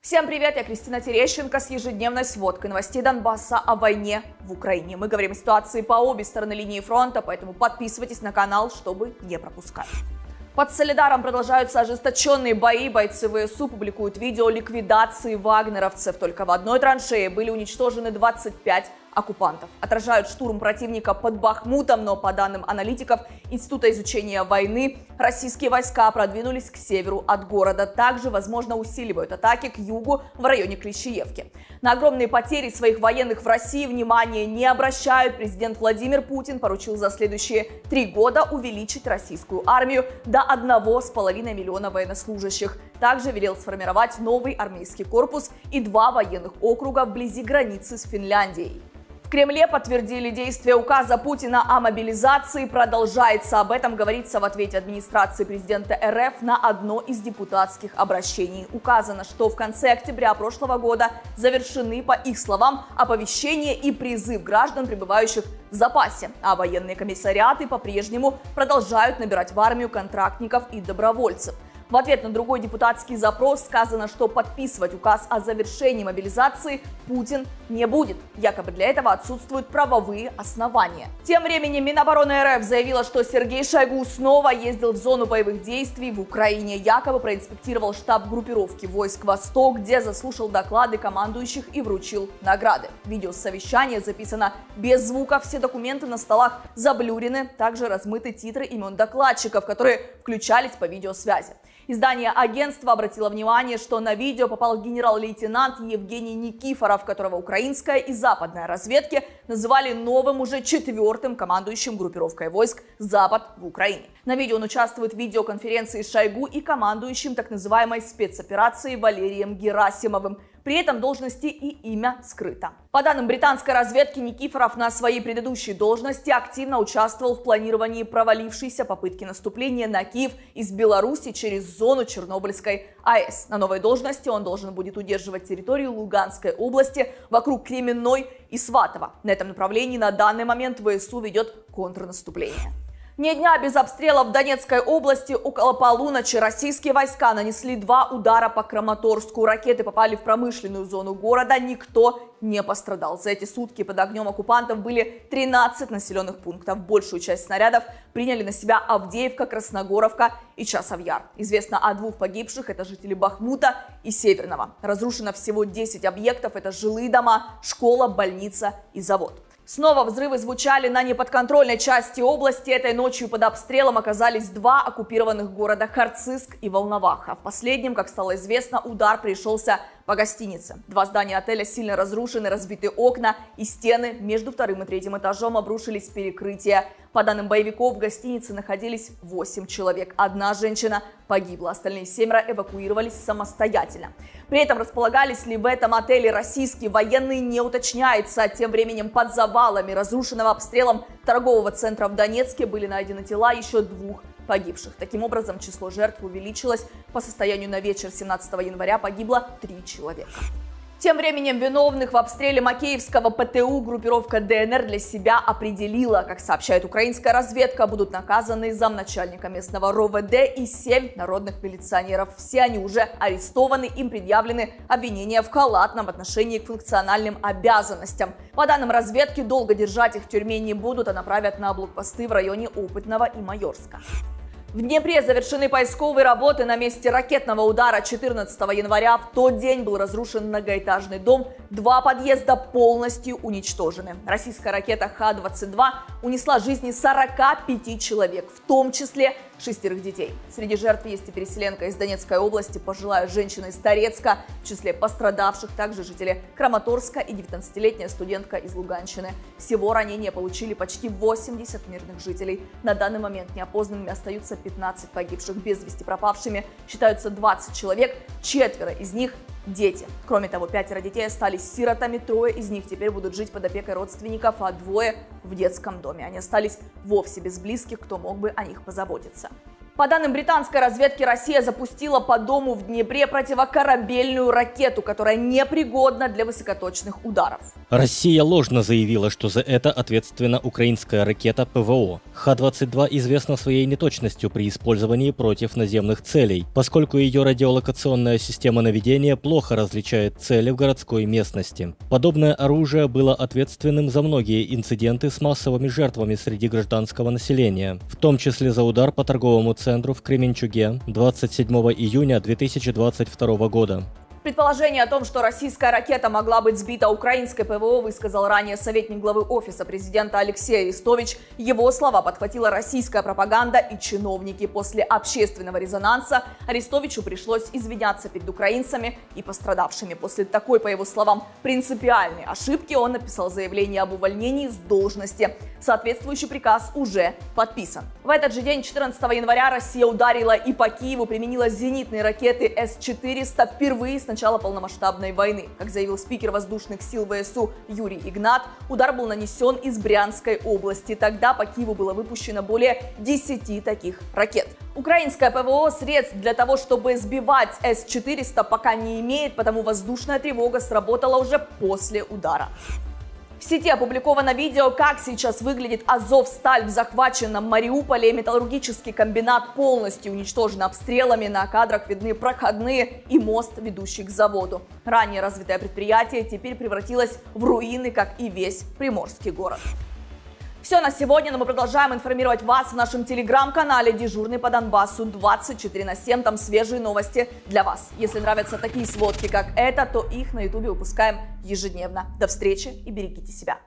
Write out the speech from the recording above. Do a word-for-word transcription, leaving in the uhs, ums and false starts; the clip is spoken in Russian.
Всем привет, я Кристина Терещенко с ежедневной сводкой новостей Донбасса о войне в Украине. Мы говорим о ситуации по обе стороны линии фронта, поэтому подписывайтесь на канал, чтобы не пропускать. Под Солидаром продолжаются ожесточенные бои. Бойцы ВСУ публикуют видео ликвидации вагнеровцев. Только в одной траншее были уничтожены двадцать пять оккупантов. Отражают штурм противника под Бахмутом, но по данным аналитиков Института изучения войны, российские войска продвинулись к северу от города. Также, возможно, усиливают атаки к югу в районе Клещеевки. На огромные потери своих военных в России внимания не обращают. Президент Владимир Путин поручил за следующие три года увеличить российскую армию до одного с половиной миллиона военнослужащих. Также велел сформировать новый армейский корпус и два военных округа вблизи границы с Финляндией. В Кремле подтвердили действие указа Путина о мобилизации. Продолжается. Об этом говорится в ответе администрации президента РФ на одно из депутатских обращений. Указано, что в конце октября прошлого года завершены, по их словам, оповещение и призыв граждан, пребывающих в запасе. А военные комиссариаты по-прежнему продолжают набирать в армию контрактников и добровольцев. В ответ на другой депутатский запрос сказано, что подписывать указ о завершении мобилизации Путин не будет. Якобы для этого отсутствуют правовые основания. Тем временем Минобороны РФ заявила, что Сергей Шойгу снова ездил в зону боевых действий в Украине. Якобы проинспектировал штаб группировки войск «Восток», где заслушал доклады командующих и вручил награды. Видео с совещания записано без звука, все документы на столах заблюрены, также размыты титры имен докладчиков, которые включались по видеосвязи. Издание агентства обратило внимание, что на видео попал генерал-лейтенант Евгений Никифоров, которого украинская и западная разведки называли новым уже четвертым командующим группировкой войск «Запад» в Украине. На видео он участвует в видеоконференции с Шойгу и командующим так называемой спецоперацией Валерием Герасимовым. При этом должности и имя скрыто. По данным британской разведки, Никифоров на своей предыдущей должности активно участвовал в планировании провалившейся попытки наступления на Киев из Беларуси через зону Чернобыльской АЭС. На новой должности он должен будет удерживать территорию Луганской области вокруг Кременной и Сватово. На этом направлении на данный момент ВСУ ведет контрнаступление. Ни дня без обстрелов в Донецкой области. Около полуночи российские войска нанесли два удара по Краматорску. Ракеты попали в промышленную зону города. Никто не пострадал. За эти сутки под огнем оккупантов были тринадцать населенных пунктов. Большую часть снарядов приняли на себя Авдеевка, Красногоровка и Часов-Яр. Известно о двух погибших. Это жители Бахмута и Северного. Разрушено всего десять объектов. Это жилые дома, школа, больница и завод. Снова взрывы звучали на неподконтрольной части области. Этой ночью под обстрелом оказались два оккупированных города Харциск и Волноваха. В последнем, как стало известно, удар пришелся по гостинице. Два здания отеля сильно разрушены, разбиты окна и стены. Между вторым и третьим этажом обрушились перекрытия. По данным боевиков, в гостинице находились восемь человек. Одна женщина погибла, остальные семеро эвакуировались самостоятельно. При этом располагались ли в этом отеле российские военные, не уточняется. Тем временем под завалами разрушенного обстрелом торгового центра в Донецке были найдены тела еще двух погибших. Таким образом, число жертв увеличилось. По состоянию на вечер семнадцатого января погибло три человека. Тем временем виновных в обстреле Макеевского ПТУ группировка ДНР для себя определила. Как сообщает украинская разведка, будут наказаны замначальника местного РОВД и семь народных милиционеров. Все они уже арестованы, им предъявлены обвинения в халатном отношении к функциональным обязанностям. По данным разведки, долго держать их в тюрьме не будут, а направят на блокпосты в районе Опытного и Майорска. В Днепре завершены поисковые работы на месте ракетного удара четырнадцатого января. В тот день был разрушен многоэтажный дом, два подъезда полностью уничтожены. Российская ракета Х двадцать два унесла жизни сорока пяти человек, в том числе шестерых детей. Среди жертв есть и переселенка из Донецкой области, пожилая женщина из Торецка. В числе пострадавших также жители Краматорска и девятнадцатилетняя студентка из Луганщины. Всего ранения получили почти восемьдесят мирных жителей. На данный момент неопознанными остаются пятнадцать погибших. Без вести пропавшими считаются двадцать человек, четверо из них дети. Кроме того, пятеро детей остались сиротами, трое из них теперь будут жить под опекой родственников, а двое в детском доме. Они остались вовсе без близких, кто мог бы о них позаботиться. По данным британской разведки, Россия запустила по дому в Днепре противокорабельную ракету, которая непригодна для высокоточных ударов. Россия ложно заявила, что за это ответственна украинская ракета ПВО. Х двадцать два известна своей неточностью при использовании против наземных целей, поскольку ее радиолокационная система наведения плохо различает цели в городской местности. Подобное оружие было ответственным за многие инциденты с массовыми жертвами среди гражданского населения, в том числе за удар по торговому центру в Кременчуге двадцать седьмого июня две тысячи двадцать второго года. Предположение о том, что российская ракета могла быть сбита украинской ПВО, высказал ранее советник главы Офиса президента Алексей Арестович. Его слова подхватила российская пропаганда и чиновники. После общественного резонанса Арестовичу пришлось извиняться перед украинцами и пострадавшими. После такой, по его словам, принципиальной ошибки он написал заявление об увольнении с должности. Соответствующий приказ уже подписан. В этот же день, четырнадцатого января, Россия ударила и по Киеву, применила зенитные ракеты С четыреста впервые с начала полномасштабной войны. Как заявил спикер воздушных сил ВСУ Юрий Игнат, удар был нанесен из Брянской области. Тогда по Киеву было выпущено более десяти таких ракет. Украинское ПВО средств для того, чтобы сбивать С четыреста, пока не имеет, потому воздушная тревога сработала уже после удара. В сети опубликовано видео, как сейчас выглядит Азовсталь в захваченном Мариуполе. Металлургический комбинат полностью уничтожен обстрелами. На кадрах видны проходные и мост, ведущий к заводу. Ранее развитое предприятие теперь превратилось в руины, как и весь Приморский город. Все на сегодня, но мы продолжаем информировать вас в нашем телеграм-канале «Дежурный по Донбассу» двадцать четыре на семь. Там свежие новости для вас. Если нравятся такие сводки, как эта, то их на ютубе выпускаем ежедневно. До встречи и берегите себя.